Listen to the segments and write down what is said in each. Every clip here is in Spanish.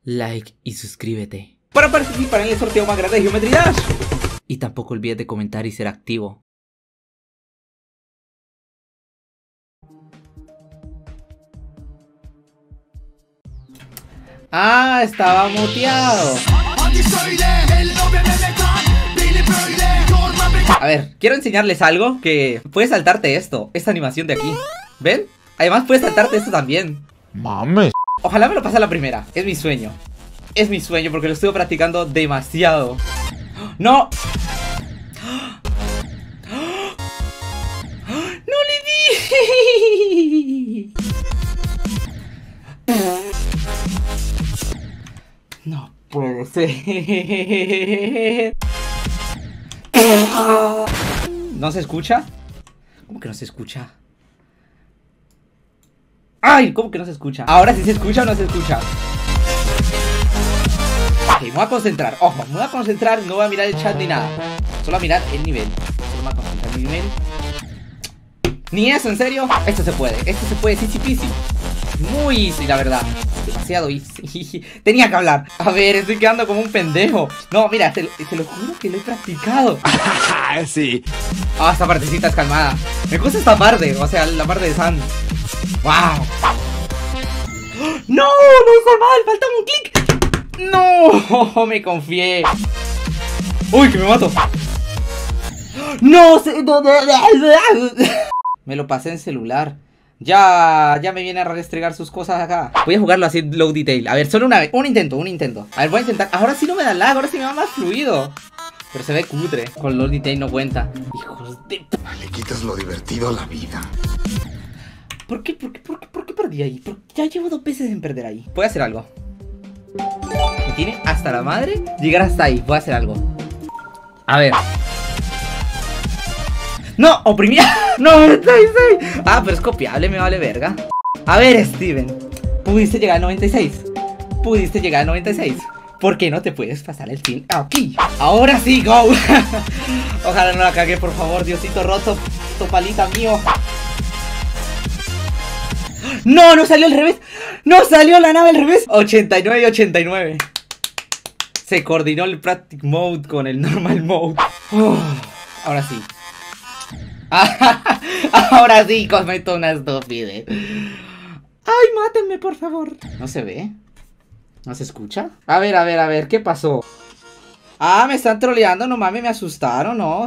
like y suscríbete para participar en el sorteo más grande de Geometry Dash. Y tampoco olvides de comentar y ser activo. Ah, estaba muteado. A ver, quiero enseñarles algo que puedes saltarte esta animación de aquí. ¿Ven? Además puedes saltarte esto también. Mames. Ojalá me lo pase a la primera. Es mi sueño. Es mi sueño porque lo estuve practicando demasiado. ¡No! ¡No le di! No puede ser. ¿No se escucha? ¿Cómo que no se escucha? ¡Ay! ¿Cómo que no se escucha? ¿Ahora sí se escucha o no se escucha? Ok, me voy a concentrar. Ojo, me voy a concentrar. No voy a mirar el chat ni nada. Solo a mirar el nivel. Solo me voy a concentrar en el nivel. Ni eso, ¿en serio? Esto se puede. Esto se puede. Easy peasy. Muy easy, la verdad. Demasiado easy. Tenía que hablar. A ver, estoy quedando como un pendejo. No, mira, te lo juro que lo he practicado. Sí. Ah, esta partecita es calmada. Me gusta esta parte. O sea, la parte de San. ¡Wow! ¡No! ¡Lo hice mal! ¡Faltaba un clic! ¡No! Me confié. ¡Uy, que me mato! ¡No! Me lo pasé en celular. Ya me viene a restregar sus cosas acá. Voy a jugarlo así low detail. A ver, solo una vez. Un intento. A ver, voy a intentar. Ahora sí no me da lag. Ahora sí me va más fluido. Pero se ve cutre. Con low detail no cuenta. Hijos de... Le quitas lo divertido a la vida. ¿Por qué perdí ahí? Ya llevo 2 veces en perder ahí. Voy a hacer algo. Me tiene hasta la madre llegar hasta ahí. Voy a hacer algo. A ver. ¡No! ¡Oprimía! ¡No! Ah, pero es copiable, me vale verga. A ver, Steven. Pudiste llegar al 96. ¿Por qué no te puedes pasar el film aquí? ¡Ahora sí, go! Ojalá no la cagué, por favor, Diosito roto. Topalita mío. ¡No! ¡No salió al revés! ¡No salió la nave al revés! 89 y 89. Se coordinó el Practice Mode con el Normal Mode. Ahora sí. Ahora sí cometo una estupidez. ¡Ay, mátenme, por favor! ¿No se ve? ¿No se escucha? A ver, ¿qué pasó? Ah, me están troleando, no mames, me asustaron, ¿no?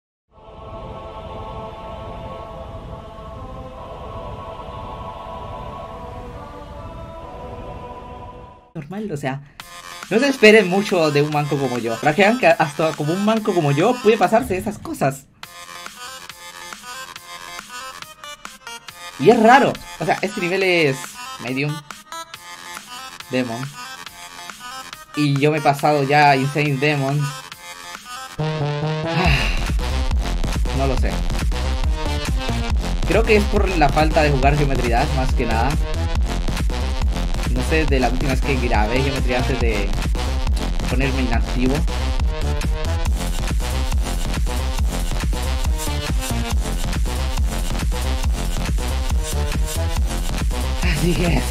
Normal, o sea, no se esperen mucho de un manco como yo. Para que vean que hasta como un manco como yo puede pasarse esas cosas. Y es raro. O sea, este nivel es Medium Demon. Y yo me he pasado ya Insane Demon. No lo sé. Creo que es por la falta de jugar Geometry Dash, más que nada. No sé, de la última vez que grabé Geometry antes de ponerme inactivo. Así que eso.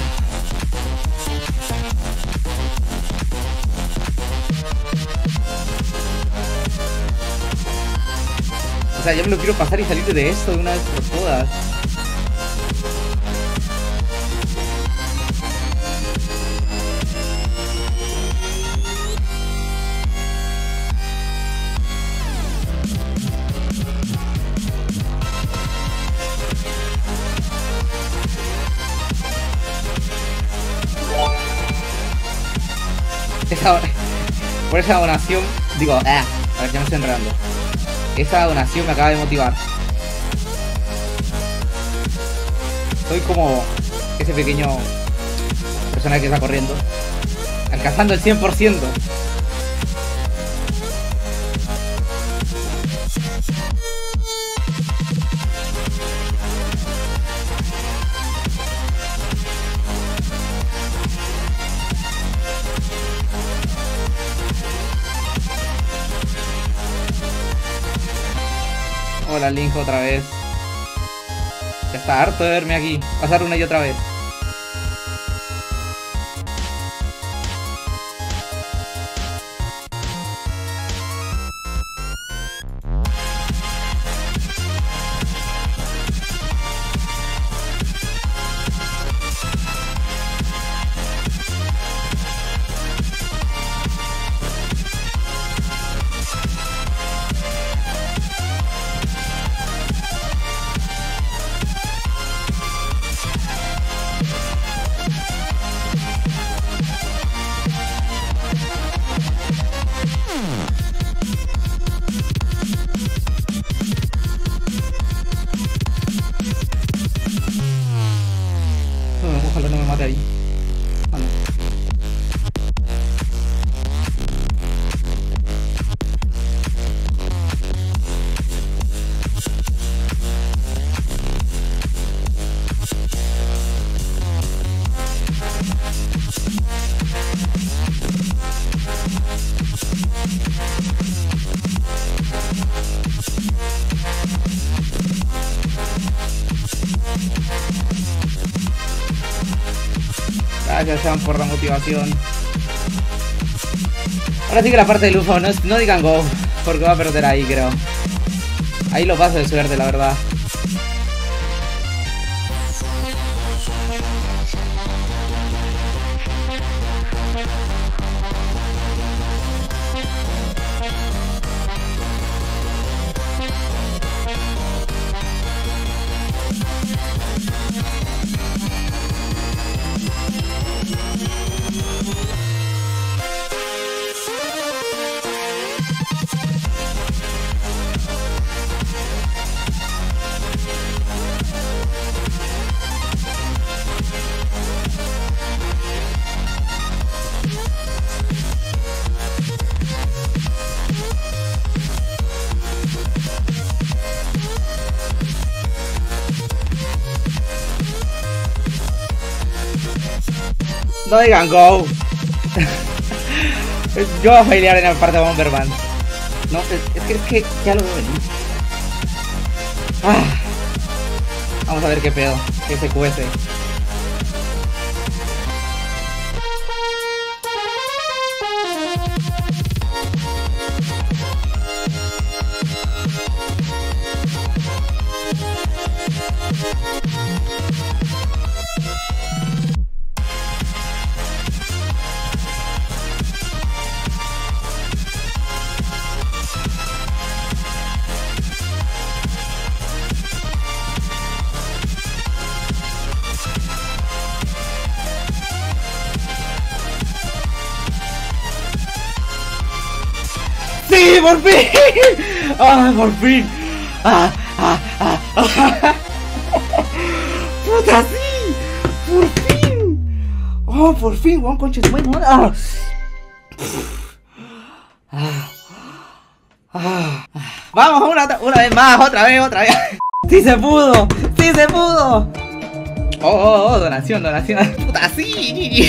O sea, yo me lo quiero pasar y salir de esto de una vez por todas. Por esa donación, digo, a ver, ya me estoy enredando. Esa donación me acaba de motivar. Soy como ese pequeño personaje que está corriendo, alcanzando el 100%. Hola Link otra vez. Ya está harto de verme aquí pasar una y otra vez. Gracias, Sean, por la motivación. Ahora sí que la parte del UFO, no digan go, porque va a perder ahí, creo. Ahí lo paso de suerte, la verdad. No digan go. Yo voy a failear en la parte de Bomberman. No, es que ya lo veo venir. Vamos a ver qué pedo, que se cuece. ¡Sí, por fin! ¡Ah, por fin! ¡Puta, sí! ¡Por fin! ¡Oh, por fin, weón, concha de su madre! ¡Vamos, una vez más! ¡Otra vez! ¡Sí se pudo! ¡Sí se pudo! ¡Oh, donación! ¡Puta, sí!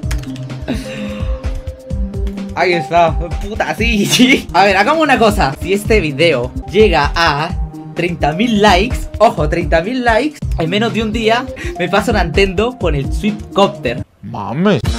Ahí está, puta, sí. A ver, hagamos una cosa. Si este video llega a 30.000 likes, ojo, 30.000 likes, en menos de un día me paso Nintendo con el Sweetcopter. Mames.